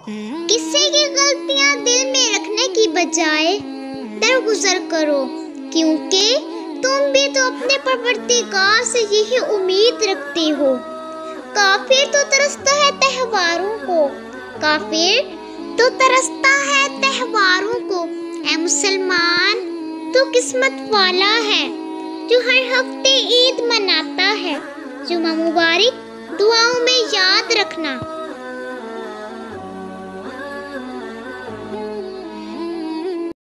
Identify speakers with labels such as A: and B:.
A: किसी की गलतियां दिल में रखने की बजाय दरगुजर करो, क्योंकि तुम भी तो अपने परवरदिगार से यही उम्मीद रखते हो। काफिर तो तरसता है त्योहारों को, काफिर तो तरसता है त्योहारों को। ऐ मुसलमान, तू किस्मत वाला है जो हर हफ्ते ईद मनाता है। जुमा मुबारक, दुआओं में याद रखना।